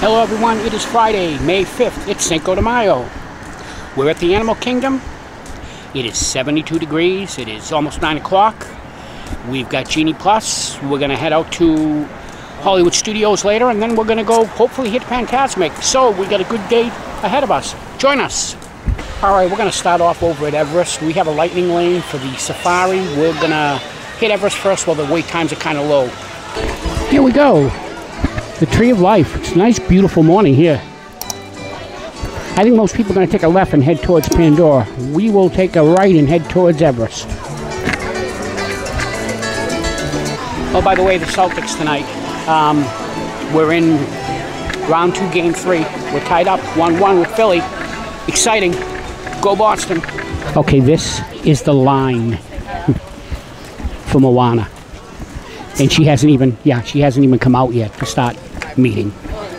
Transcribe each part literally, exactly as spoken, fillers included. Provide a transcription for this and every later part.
Hello everyone, it is Friday, May fifth. It's Cinco de Mayo. We're at the Animal Kingdom. It is seventy-two degrees. It is almost nine o'clock. We've got Genie Plus. We're going to head out to Hollywood Studios later, and then we're going to go hopefully hit Fantasmic. So we got a good day ahead of us. Join us. All right, we're going to start off over at Everest. We have a lightning lane for the safari. We're going to hit Everest first while the wait times are kind of low. Here we go. The Tree of Life. It's a nice, beautiful morning here. I think most people are going to take a left and head towards Pandora. We will take a right and head towards Everest. Oh, by the way, the Celtics tonight. Um, we're in round two, game three. We're tied up one one with Philly. Exciting. Go Boston. Okay, this is the line for Moana. And she hasn't even, yeah, she hasn't even come out yet to start meeting.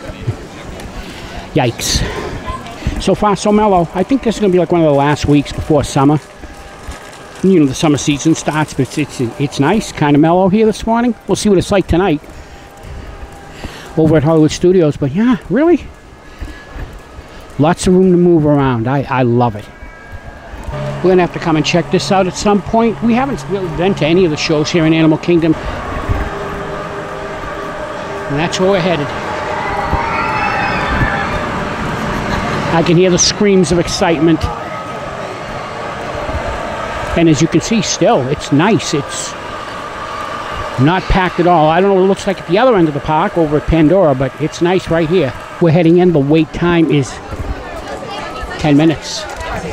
Yikes. So far, so mellow. I think this is going to be like one of the last weeks before summer. You know, the summer season starts, but it's, it's, it's nice, kind of mellow here this morning. We'll see what it's like tonight over at Hollywood Studios. But yeah, really, lots of room to move around. I, I love it. We're going to have to come and check this out at some point. We haven't really been to any of the shows here in Animal Kingdom. And that's where we're headed. I can hear the screams of excitement. And as you can see, still, it's nice. It's not packed at all. I don't know what it looks like at the other end of the park over at Pandora, but it's nice right here. We're heading in. The wait time is ten minutes.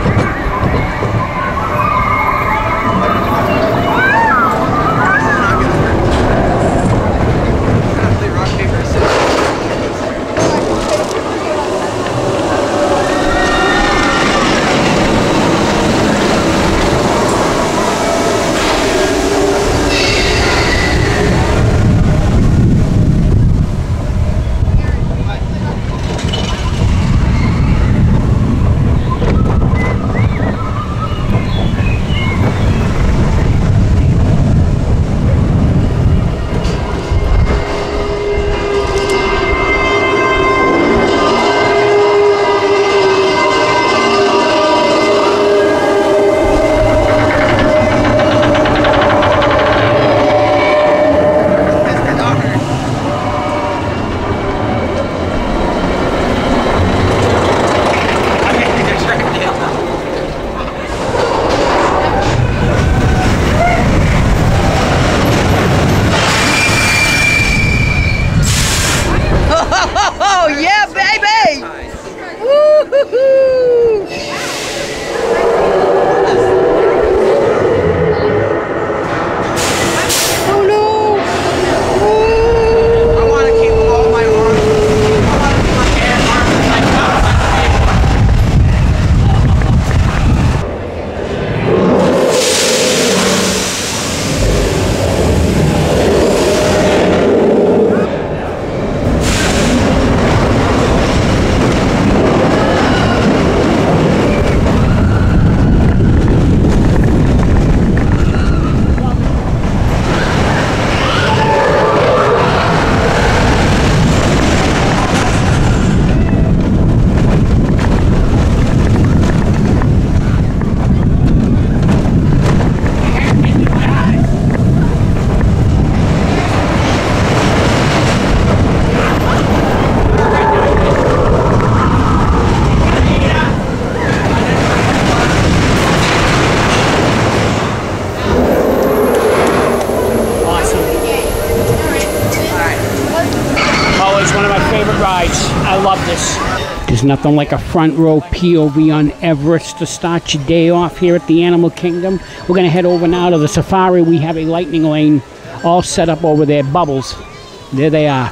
I love this. There's nothing like a front row P O V on Everest to start your day off here at the Animal Kingdom. We're going to head over now to the safari. We have a lightning lane all set up over there. Bubbles. There they are.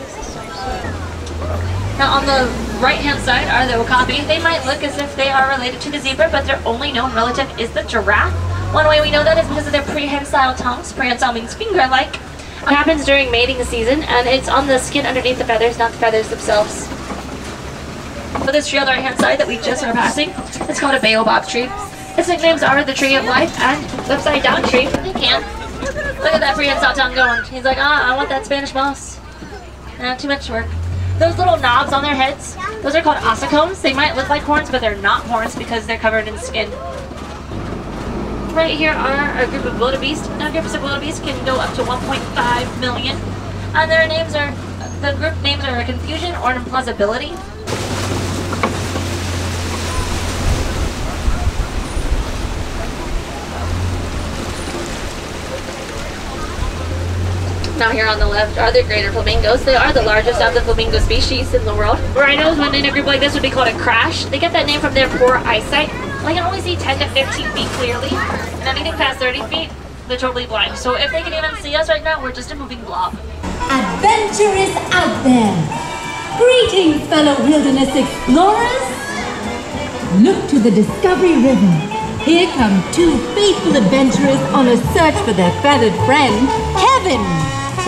Now on the right-hand side are the okapi. They might look as if they are related to the zebra, but their only known relative is the giraffe. One way we know that is because of their prehensile tongues. Prehensile means finger-like. It happens during mating season, and it's on the skin underneath the feathers, not the feathers themselves. For this tree on the right-hand side that we just are passing, it's called a baobab tree. Its nicknames are the Tree of Life and the Upside Down Tree. They can. Look at that prehensile tongue going. He's like, ah, I want that Spanish moss. Uh, too much work. those little knobs on their heads, those are called ossicones. They might look like horns, but they're not horns because they're covered in skin. Right here are a group of wildebeest. Now groups of wildebeest can go up to one point five million. And their names are, the group names are a confusion or an implausibility. Now here on the left are the greater flamingos. They are the largest of the flamingo species in the world. Rhinos, when in a group like this, would be called a crash. They get that name from their poor eyesight. They can only see ten to fifteen feet clearly, and anything past thirty feet, they're totally blind. So if they can even see us right now, we're just a moving blob. Adventure is out there. Greetings, fellow wilderness explorers. Look to the Discovery River. Here come two faithful adventurers on a search for their feathered friend, Kevin.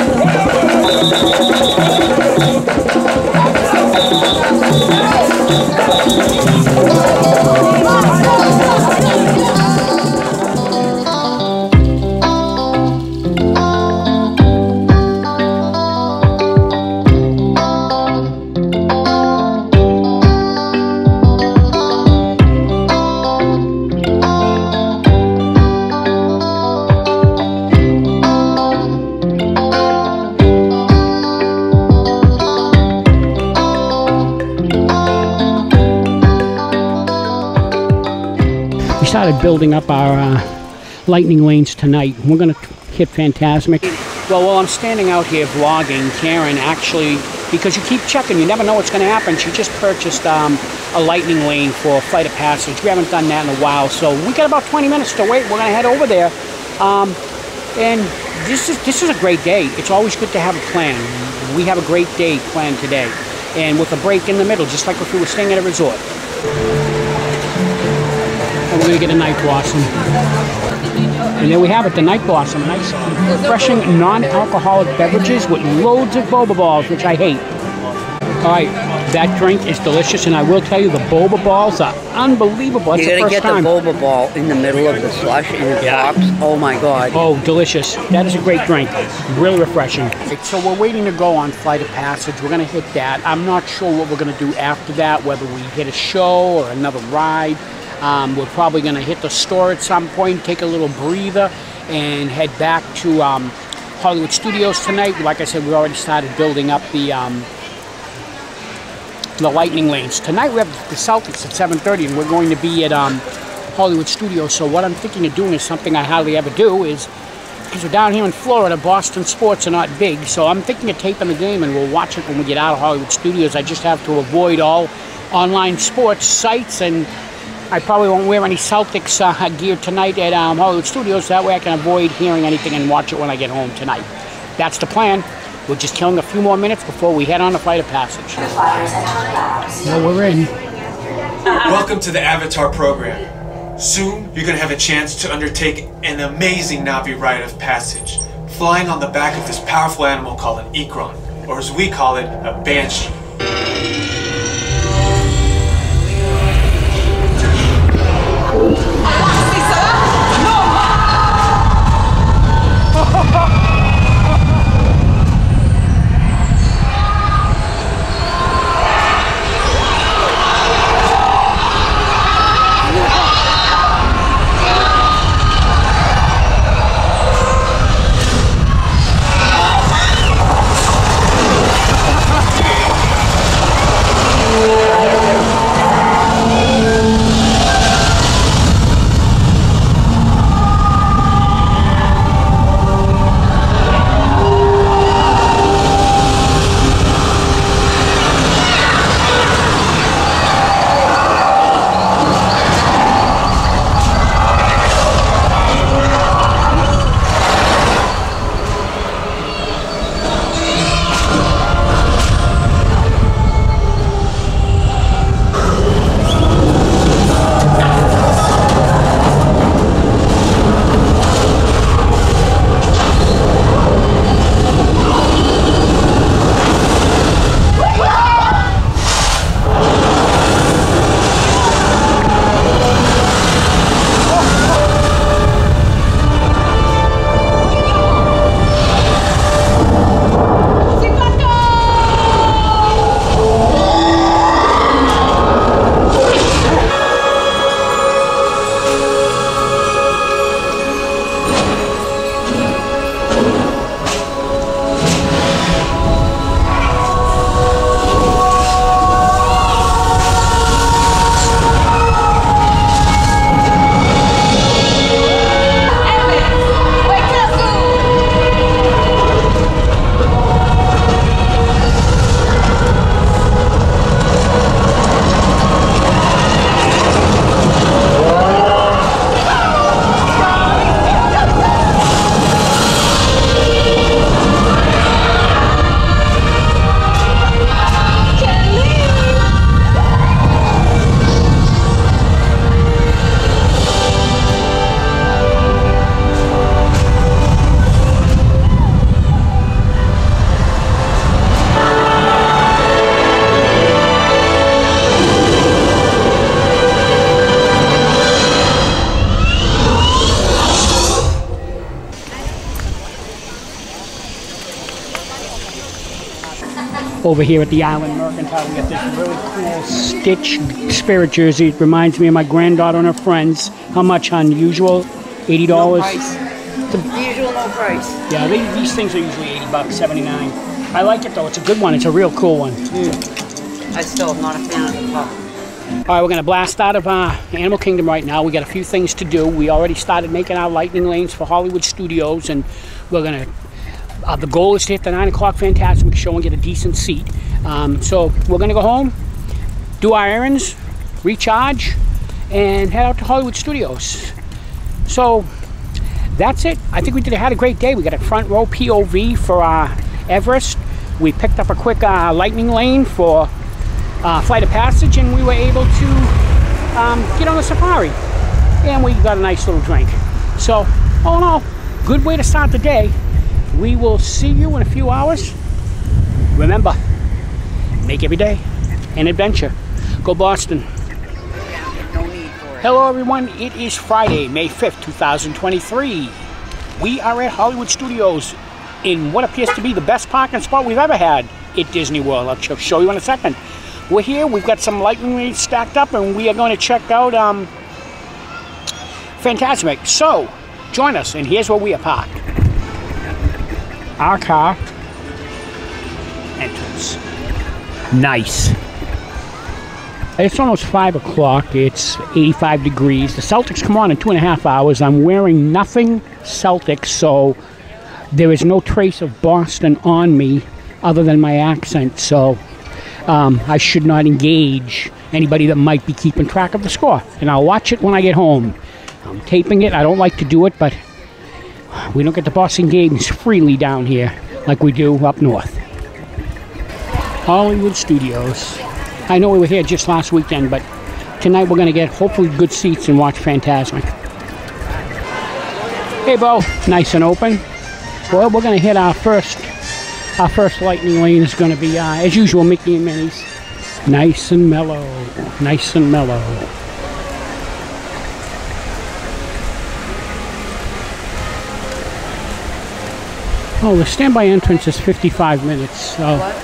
Started building up our uh, lightning lanes tonight. We're going to hit Fantasmic. Well, while I'm standing out here vlogging, Karen actually, because you keep checking, you never know what's going to happen, she just purchased um, a lightning lane for Flight of Passage. We haven't done that in a while, so we got about twenty minutes to wait. We're going to head over there. Um, and this is, this is a great day. It's always good to have a plan. We have a great day planned today. And with a break in the middle, just like if we were staying at a resort. And we're going to get a night blossom. And there we have it, the night blossom. Nice, refreshing, non-alcoholic beverages with loads of boba balls, which I hate. All right, that drink is delicious, and I will tell you, the boba balls are unbelievable. That's You're the going to first get time. the boba ball in the middle of the slush, and it Yeah. pops. Oh, my God. Oh, delicious. That is a great drink. Really refreshing. So we're waiting to go on Flight of Passage. We're going to hit that. I'm not sure what we're going to do after that, whether we hit a show or another ride. Um, we're probably going to hit the store at some point, take a little breather, and head back to um, Hollywood Studios tonight. Like I said, we already started building up the um, the lightning lanes. Tonight we have the Celtics at seven thirty, and we're going to be at um, Hollywood Studios. So what I'm thinking of doing is something I hardly ever do, is because we're down here in Florida, Boston sports are not big, so I'm thinking of taping the game, and we'll watch it when we get out of Hollywood Studios. I just have to avoid all online sports sites, and I probably won't wear any Celtics uh, gear tonight at um, Hollywood Studios. That way I can avoid hearing anything and watch it when I get home tonight. That's the plan. We're just killing a few more minutes before we head on the Flight of Passage. Well, we're in. Welcome to the Avatar program. Soon, you're going to have a chance to undertake an amazing Na'vi rite of passage, flying on the back of this powerful animal called an Ikron, or as we call it, a Banshee. over here at the Island Mercantile. We got this really cool Stitch Spirit jersey. It reminds me of my granddaughter and her friends. How much on usual? eighty dollars? No price. The usual no price. Yeah, they, these things are usually eighty bucks, seventy-nine. I like it though. It's a good one. It's a real cool one. Mm. I still am not a fan of the pup. All right, we're going to blast out of uh, Animal Kingdom right now. We got a few things to do. We already started making our lightning lanes for Hollywood Studios, and we're going to, uh, the goal is to hit the nine o'clock Fantasmic show and get a decent seat. Um, so we're going to go home, do our errands, recharge, and head out to Hollywood Studios. So that's it. I think we did had a great day. We got a front row P O V for uh, Everest. We picked up a quick uh, lightning lane for Uh, Flight of Passage, and we were able to um, get on the safari, and we got a nice little drink. So all in all, good way to start the day. We will see you in a few hours. Remember, make every day an adventure. Go Boston. No need for it. Hello everyone, it is Friday, May fifth, two thousand twenty-three. We are at Hollywood Studios in what appears to be the best parking spot we've ever had at Disney World. I'll show you in a second. We're here, we've got some lightning lanes stacked up, and we are going to check out um, Fantasmic. So, join us, and here's where we are parked. Our car entrance. Nice. It's almost five o'clock, it's eighty-five degrees. The Celtics come on in two and a half hours. I'm wearing nothing Celtics, so there is no trace of Boston on me other than my accent, so Um, I should not engage anybody that might be keeping track of the score. And I'll watch it when I get home. I'm taping it. I don't like to do it, but we don't get the Boston games freely down here like we do up north. Hollywood Studios. I know we were here just last weekend, but tonight we're going to get hopefully good seats and watch Fantasmic. Hey, Bo. Nice and open. Well, we're going to hit our first... Our first lightning lane is going to be, uh, as usual, Mickey and Minnie's. Nice and mellow. Nice and mellow. Oh, the standby entrance is fifty-five minutes. So. What?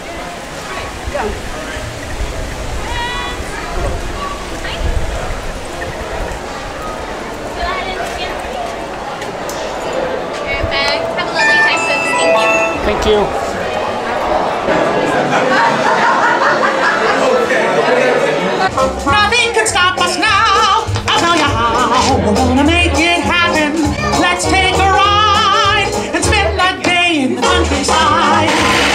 Thank you. Nothing can stop us now. I'll tell you how. We're gonna make it happen. Let's take a ride and spend that day in the countryside.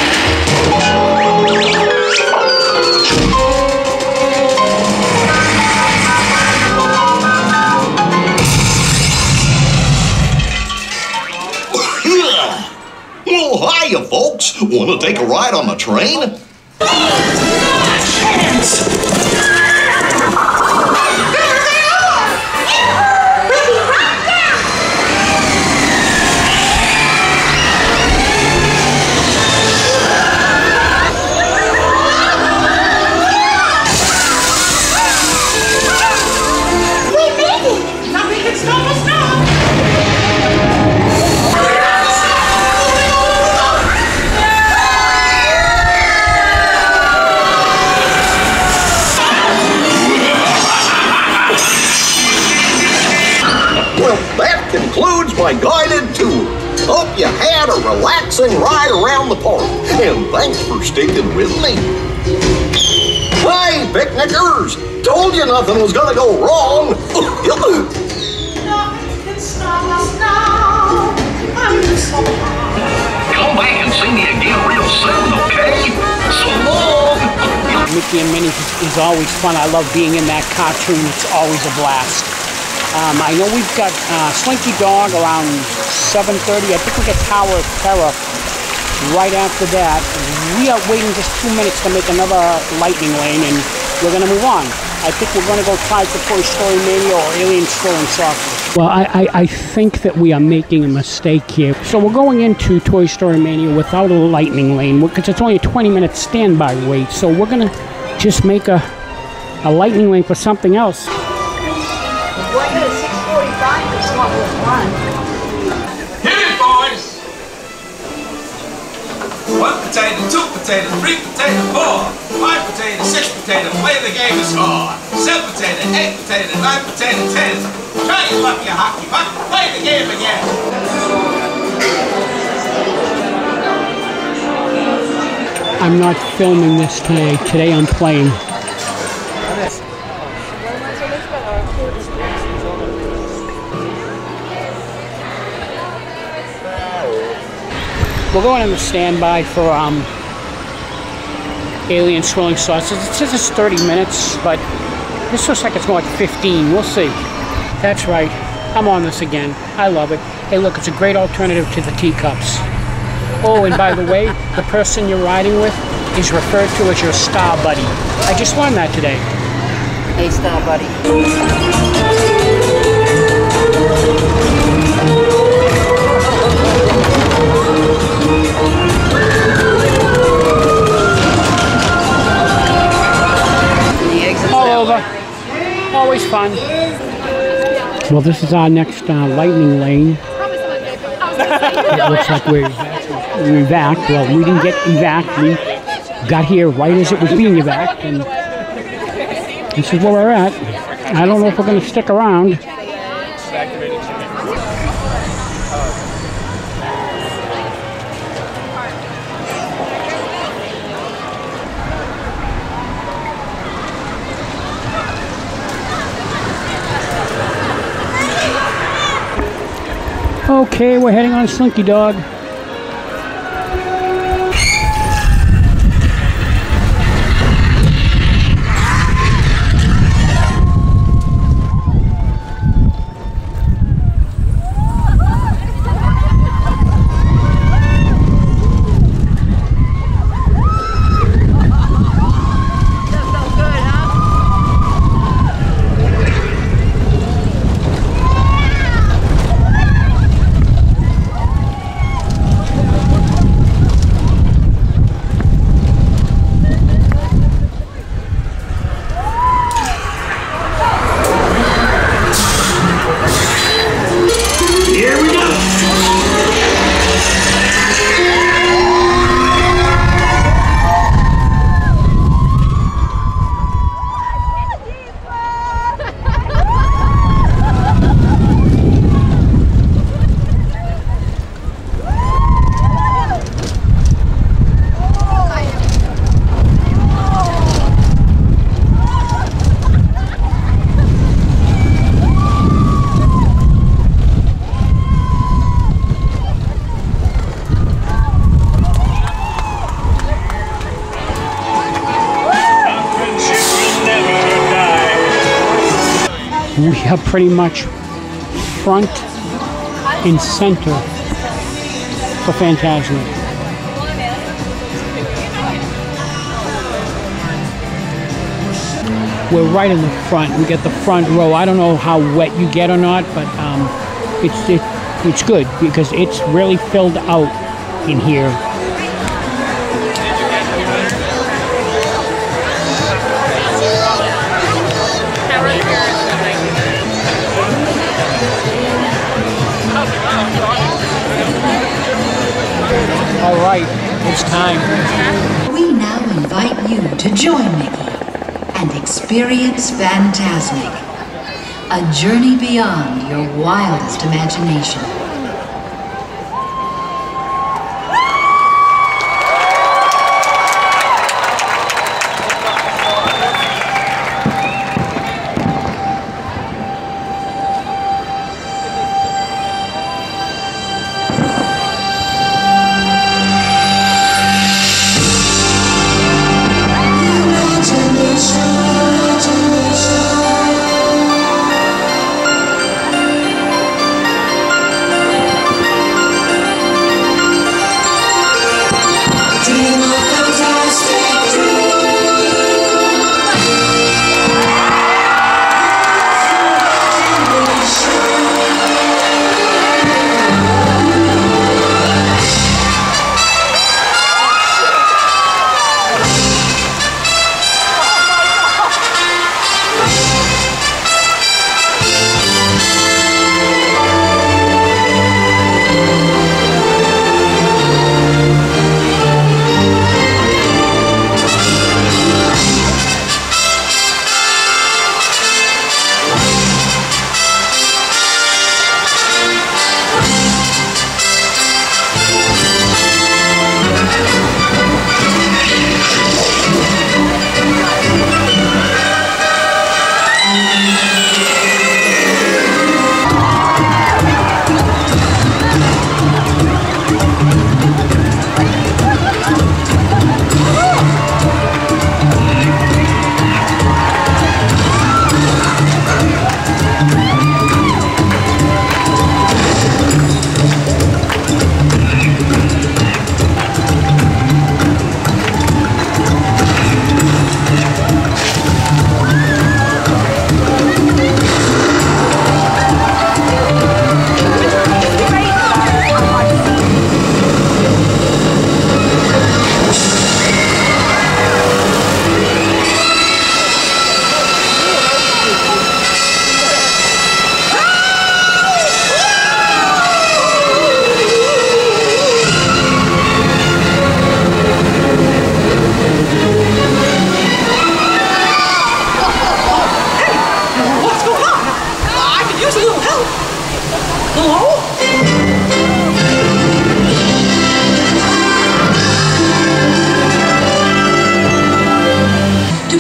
Well, hiya, folks. Want to take a ride on the train? Concludes my guided tour. Hope you had a relaxing ride around the park, and thanks for sticking with me. Hey, picnickers! Told you nothing was gonna go wrong. Nothing can stop us now. I'm so high. Come back and see me again real soon, okay? So long. Mickey and Minnie is always fun. I love being in that cartoon. It's always a blast. Um, I know we've got uh, Slinky Dog around seven thirty. I think we get Tower of Terror right after that. We are waiting just two minutes to make another lightning lane, and we're going to move on. I think we're going to go try for Toy Story Mania or Alien Swirling Saucer. Well, I, I, I think that we are making a mistake here. So we're going into Toy Story Mania without a lightning lane because it's only a twenty minute standby wait. So we're going to just make a, a lightning lane for something else. Well, I got a six forty-five for someone with one. Hit it, boys! One potato, two potato, three potato, four. Five potato, six potato, play the game is hard. Seven potato, eight potato, nine potato, ten. Try your luck, you hockey puck, play the game again. I'm not filming this today. Today I'm playing. We're going on the standby for um, alien swirling saucers. It says it's thirty minutes, but this looks like it's more like fifteen. We'll see. That's right. I'm on this again. I love it. Hey, look, it's a great alternative to the teacups. Oh, and by the way, the person you're riding with is referred to as your star buddy. I just learned that today. Hey, star buddy. All over. Always fun. Well, this is our next uh, lightning lane. It looks like we're evac. Well, we didn't get evac. We got here right as it was being evac, and this is where we're at. I don't know if we're going to stick around. Okay, we're heading on Slinky Dog. We are pretty much front and center for Fantasmic. We're right in the front. We get the front row. I don't know how wet you get or not, but um, it's it, it's good because it's really filled out in here. All right, it's time. We now invite you to join Mickey and experience Fantasmic, a journey beyond your wildest imagination.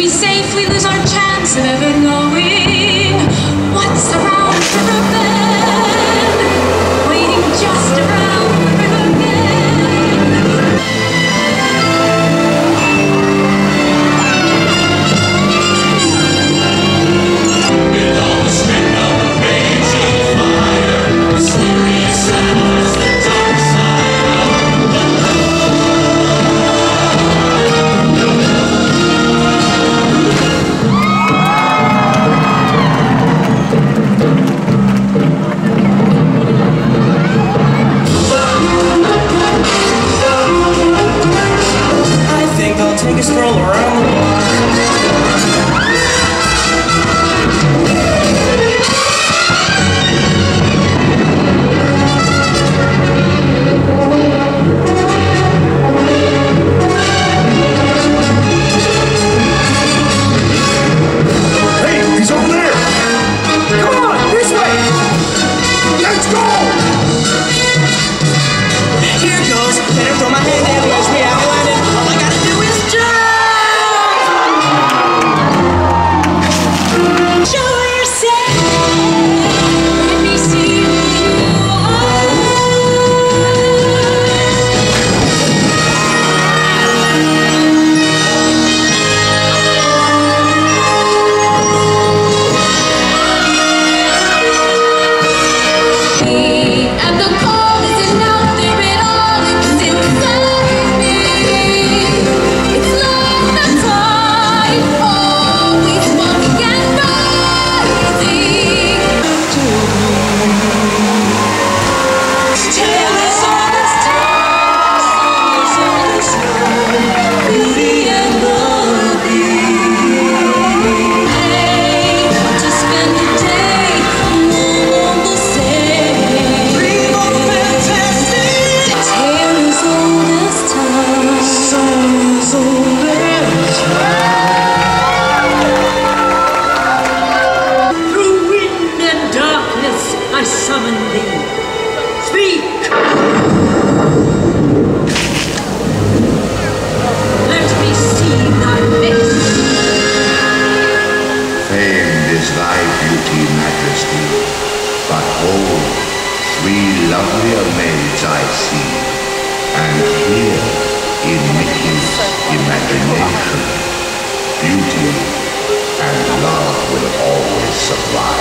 be safe, we lose our chance of ever knowing what's around the river bend, waiting just around the river bend. With all the strength of a raging fire, mysterious sounds the dark side of the I think I'll take a stroll around the block. Hey, he's over there! Come on, this way! Let's go! Here goes. Better throw my hand in. Wish me happy landing. All I gotta do is jump. Show yourself. Let me see who you are. And the call isn't out there at all. It's inside me. It's like the tide, always walking and rising. Tell us all this time, songs on the shore, beauty and the beast. Hey, to spend the day, all on the same. Dream of fantastic. Tale as old as time. Songs old as Through wind and darkness I summon thee. Speak! Let me see thy face. Famed is thy beauty, majesty, but hold, three lovelier maids I see, and here, in Mickey's imagination, beauty and love will always supply.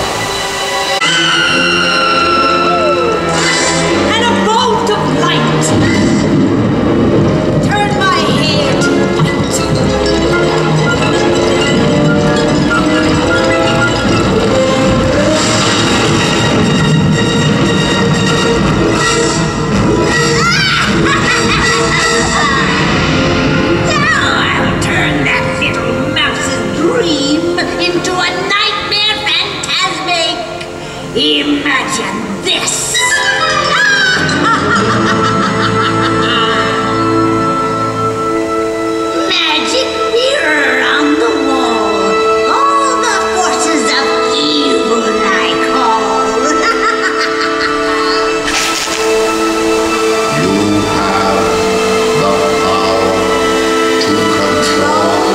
And a bolt of light. Turn my hair to white. Now I'll turn that little mouse's dream into a nightmare Fantasmic. Imagine this. Magic mirror on the wall. All the forces of evil I call. You have the power to control.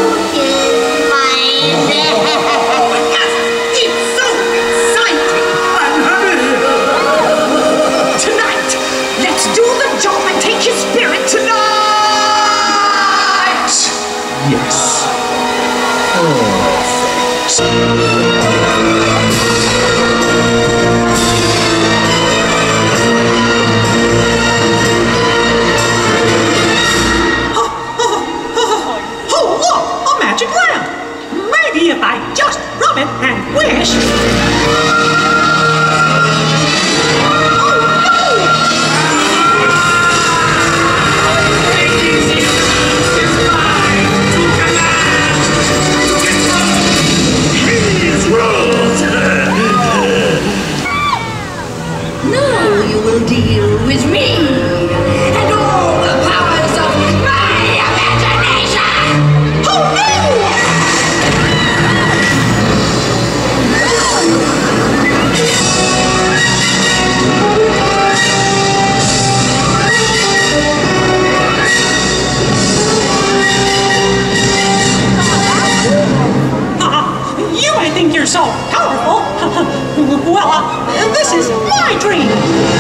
It's so exciting! I'm happy! Tonight, let's do the job and take his spirit tonight! yes. Oh, look! A magic lamp! Maybe if I just rub it and wish... Now you will deal with me and all the powers of my imagination! Oh no! you're so powerful. Well, uh, this is my dream.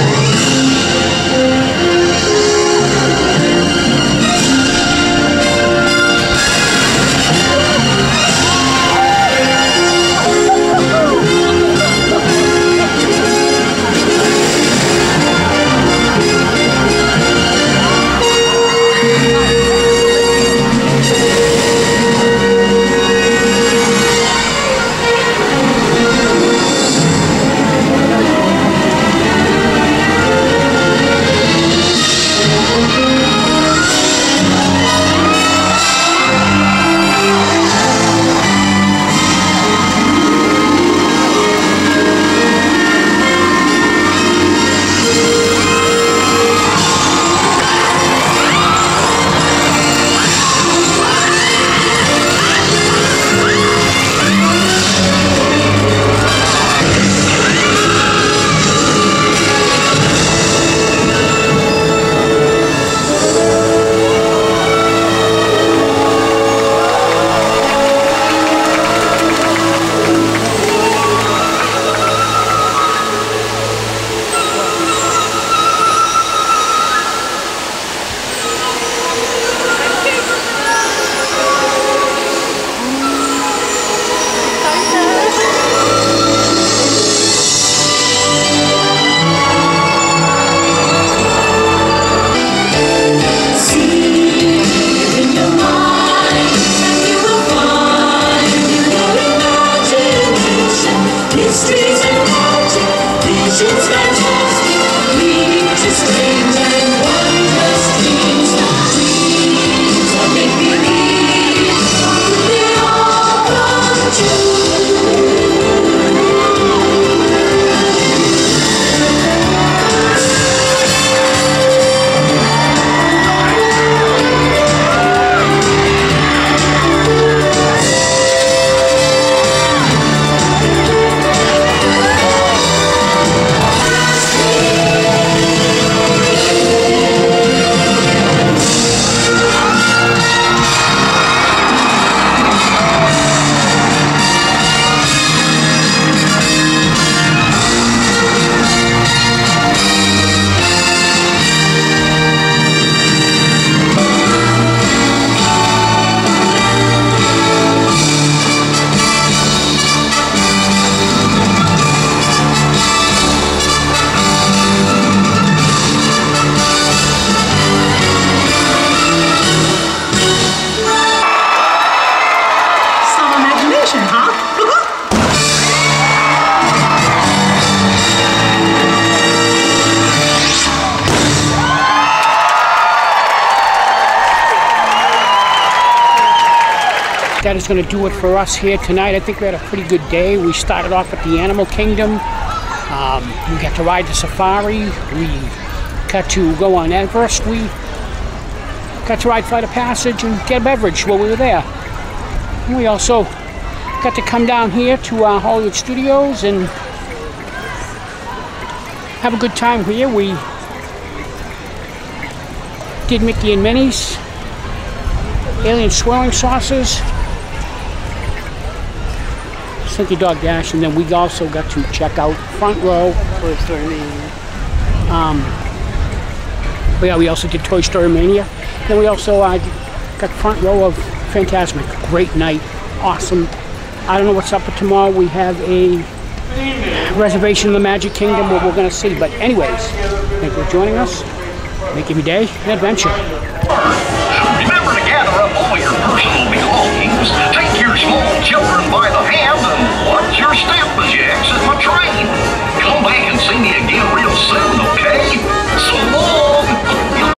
That is going to do it for us here tonight. I think we had a pretty good day. We started off at the Animal Kingdom. Um, we got to ride the safari. We got to go on Everest. We got to ride Flight of Passage and get a beverage while we were there. And we also got to come down here to uh, Hollywood Studios and have a good time here. We did Mickey and Minnie's, alien swirling saucers, Slinky Dog Dash, and then we also got to check out Front Row. Toy Story Mania. Um, but yeah, we also did Toy Story Mania. Then we also uh, got Front Row of Fantasmic. Great night, awesome. I don't know what's up for tomorrow. We have a reservation in the Magic Kingdom where we're going to see. But anyways, thank you for joining us. Make every day an adventure. Remember to gather up all your personal belongings. Take your small children